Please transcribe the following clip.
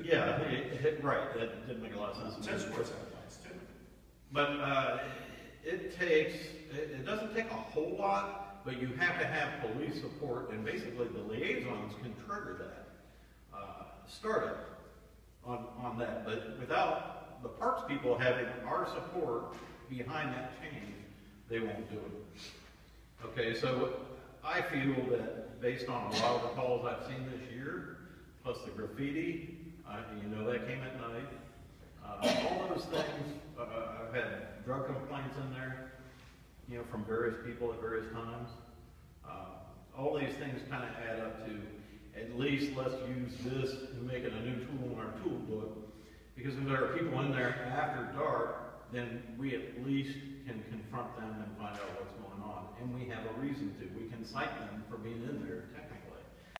yeah, right, that didn't make a lot of sense. Tennis courts have lights too. But it doesn't take a whole lot, but you have to have police support, and basically the liaisons can trigger that, start it on that. But without the parks people having our support behind that change, they won't do it. Okay, so I feel that based on a lot of the calls I've seen this year, plus the graffiti, you know, that came at night. All those things, I've had drug complaints in there, you know, from various people at various times. All these things kind of add up to, at least let's use this and make it a new tool in our tool book. Because if there are people in there after dark, then we at least can confront them and find out what's going on. And we have a reason to. We can cite them for being in there technically.